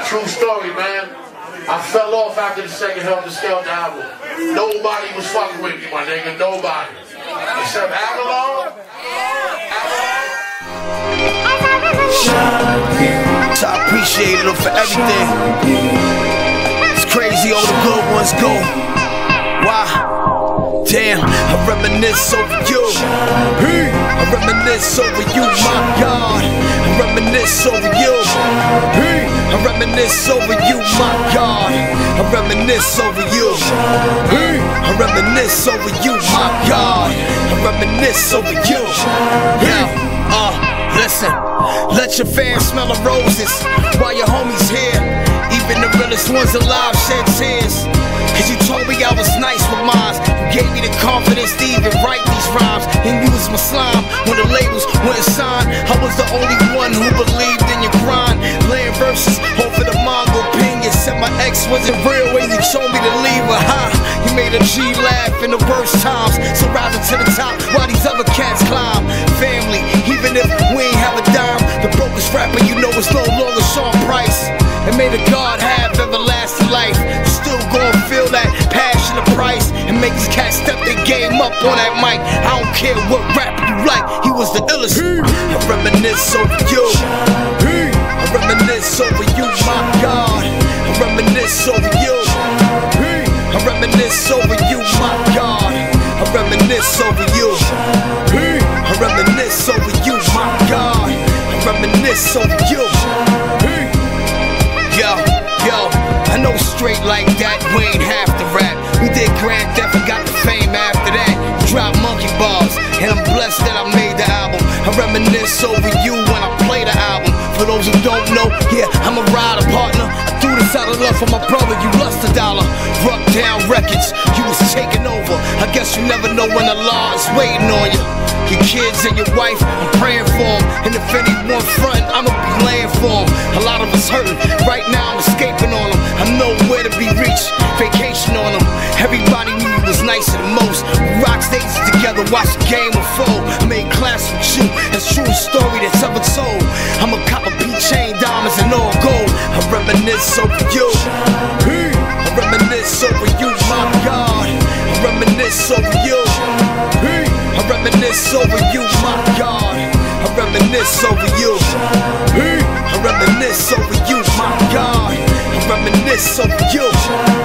True story, man. I fell off after the second Helter Skelter album. Nobody was fucking with me, my nigga. Nobody. Except Avalon. So I appreciate them for everything. It's crazy, all the good ones go. Why? Damn, I reminisce over you. I reminisce over you, my God. I reminisce over you. I reminisce over you, my God. I reminisce over you. I reminisce over you, my God. I reminisce over you. Listen, let your fans smell the roses while your homies here. Even the realest ones alive shed tears. Cause you told me I was nice with mine. You gave me the confidence to even write these rhymes. And you was my slime when the labels wouldn't sign. I was the only one who believed in your grind. Laying verses over the Mongol opinion. Said my ex wasn't real when you told me to leave her. You made a G laugh in the worst times. So rising to the top while these other cats climb. Family, even if we ain't have a dime. The brokest rapper you know is no longer Sean Price. And may the God have everlasting life. Still gon' feel that passion of price. And make these cats step their game up on that mic. I don't care what rapper you like, he was the illest. I reminisce over you. I reminisce over you, my God. I reminisce over you. I reminisce over you, my God. I reminisce over you. I reminisce over you, my God. I reminisce over you. I know straight like that, we ain't have to rap. We did Grand Theft and got the fame after that. Drop monkey bars, and I'm blessed that I made the album. I reminisce over you when I play the album. For those who don't know, yeah, I'm a rider partner. I threw this out of love for my brother, you lost a dollar. Ruck Down Records, you was taking over. I guess you never know when the law is waiting on you. Your kids and your wife, I'm praying for them. And if anyone frontin', I'ma be laying for them. A lot of us hurting, right now I'm escaping on them. I know where to be reached, vacation on them. Everybody knew you was nicer than most. We rock stages together, watch the game unfold. I made class with you, that's true story that's ever told. I'm a cop of chain diamonds and all gold. I reminisce over you. I reminisce over you, my God. I reminisce over you. I reminisce over you, my God. I reminisce over you. I reminisce over you, my God. I reminisce over you.